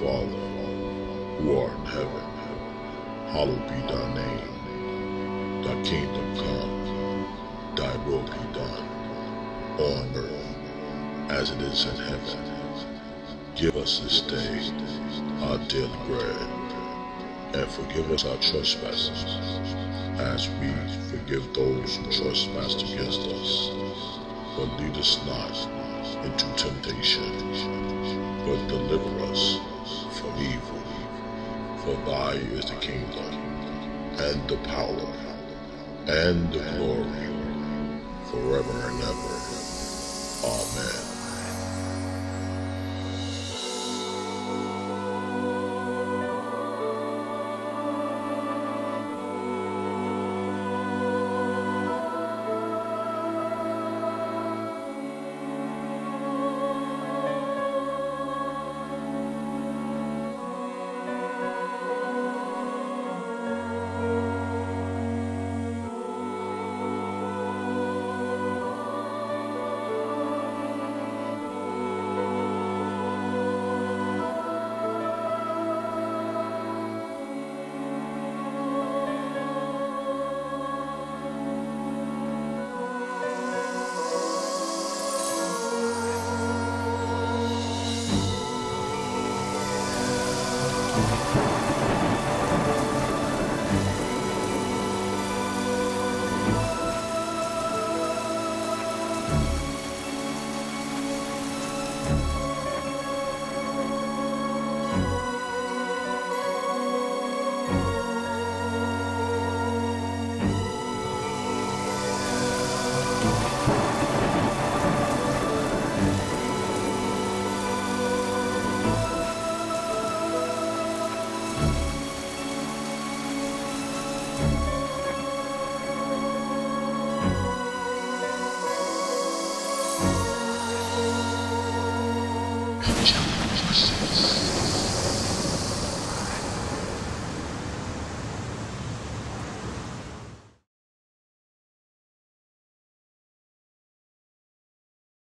Father, who art in heaven, hallowed be thy name. Thy kingdom come, thy will be done, on earth as it is in heaven. Give us this day our daily bread, and forgive us our trespasses, as we forgive those who trespass against us. But lead us not into temptation, but deliver us from evil. For thy is the kingdom, and the power, and the glory, forever and ever. Amen.